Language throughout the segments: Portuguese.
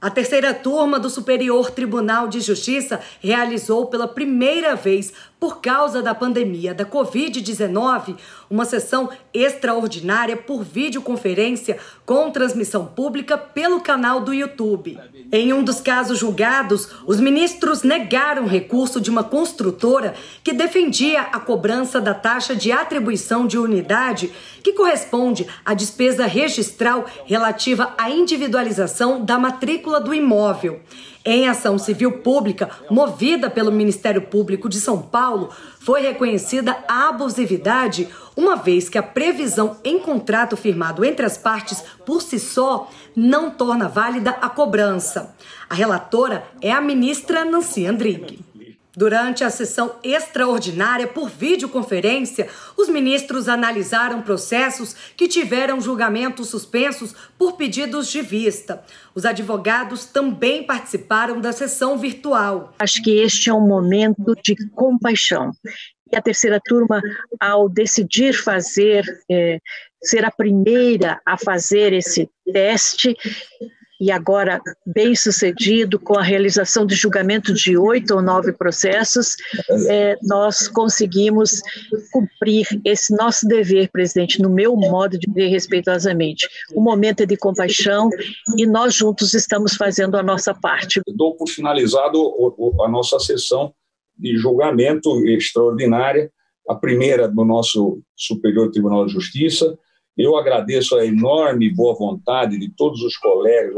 A terceira turma do Superior Tribunal de Justiça realizou pela primeira vez, por causa da pandemia da Covid-19, uma sessão extraordinária por videoconferência com transmissão pública pelo canal do YouTube. Em um dos casos julgados, os ministros negaram recurso de uma construtora que defendia a cobrança da taxa de atribuição de unidade, que corresponde à despesa registral relativa à individualização da matrícula do imóvel. Em ação civil pública, movida pelo Ministério Público de São Paulo, foi reconhecida a abusividade, uma vez que a previsão em contrato firmado entre as partes, por si só, não torna válida a cobrança. A relatora é a ministra Nancy Andrighi. Durante a sessão extraordinária por videoconferência, os ministros analisaram processos que tiveram julgamentos suspensos por pedidos de vista. Os advogados também participaram da sessão virtual. Acho que este é um momento de compaixão. E a terceira turma, ao decidir ser a primeira a fazer esse teste, e agora bem sucedido com a realização de julgamento de 8 ou 9 processos, nós conseguimos cumprir esse nosso dever, presidente, no meu modo de ver respeitosamente. O momento é de compaixão e nós juntos estamos fazendo a nossa parte. Dou por finalizado a nossa sessão de julgamento extraordinária, a primeira do nosso Superior Tribunal de Justiça. Eu agradeço a enorme boa vontade de todos os colegas,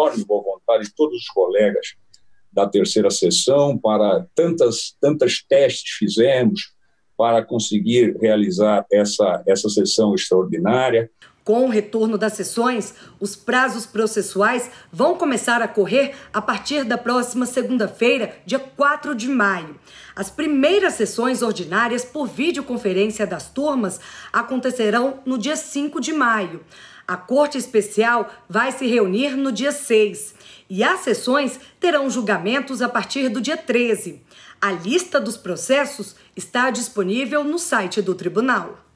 da terceira sessão, para tantas testes fizemos para conseguir realizar essa sessão extraordinária. Com o retorno das sessões, os prazos processuais vão começar a correr a partir da próxima segunda-feira, dia 4 de maio. As primeiras sessões ordinárias por videoconferência das turmas acontecerão no dia 5 de maio. A Corte Especial vai se reunir no dia 6 e as sessões terão julgamentos a partir do dia 13. A lista dos processos está disponível no site do tribunal.